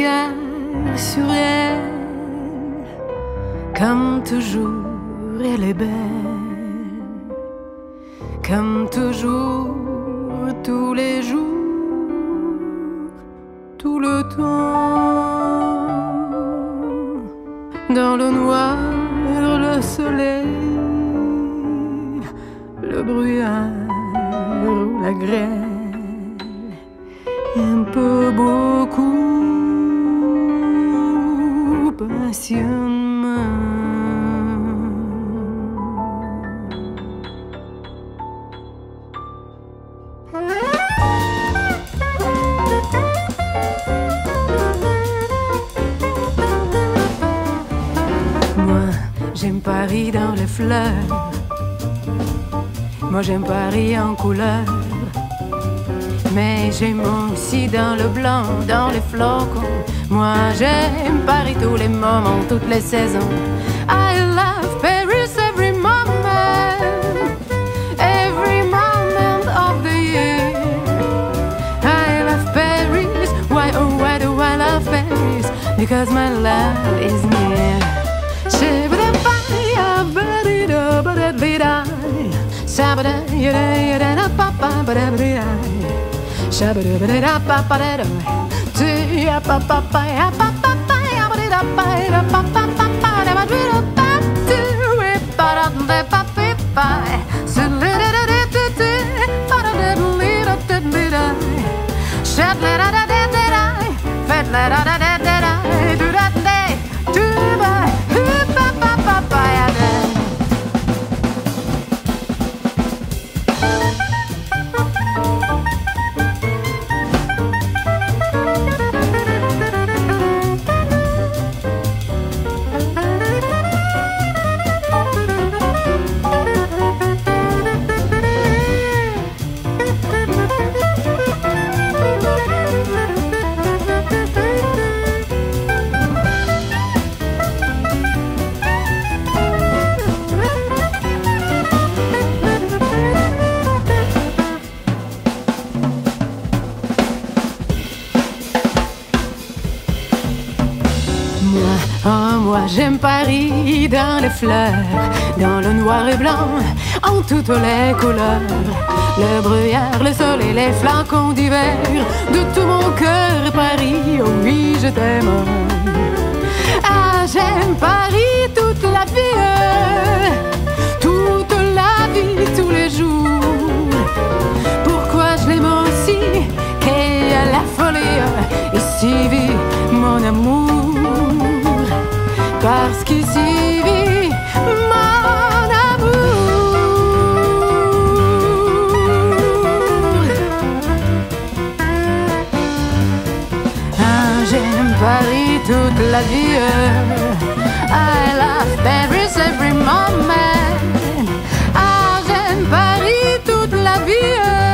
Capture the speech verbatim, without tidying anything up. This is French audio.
regard sur elle. Comme toujours, elle est belle. Comme toujours, tous les jours, tout le temps. Dans le noir, le soleil, le brouillard ou la grêle, un peu beaucoup passionnement. Moi, j'aime Paris dans les fleurs. Moi, j'aime Paris en couleur. Mais j'aime aussi dans le blanc, dans les flocons. Moi, j'aime Paris tous les moments, toutes les saisons. I love Paris every moment, every moment of the year. I love Paris, why oh why do I love Paris? Because my love is near. Shabada yada yada da pa pa ba da ba da. Shabada ba da pa pa da da. Ya pa pa pa ya pa pa pa ya ba da pa da pa pa pa pa da ba da pa tu e pa da da pa pa pa. So da da da da da pa da da da da da da. Shat la da da da da. Fet la da da da da. Do da da. Do ba pa pa pa pa ya da. Oh, moi j'aime Paris dans les fleurs, dans le noir et blanc, en toutes les couleurs. Le brouillard, le soleil, les flacons d'hiver, de tout mon cœur Paris, oh oui je t'aime. Ah j'aime Paris toute la vie, toute la vie, tous les jours. Pourquoi je l'aime aussi, qu'il y a la folie, ici vit mon amour. Parce qu'ici vit mon amour. Ah, j'aime Paris toute la vie. I love Paris every moment. Ah, j'aime Paris toute la vie.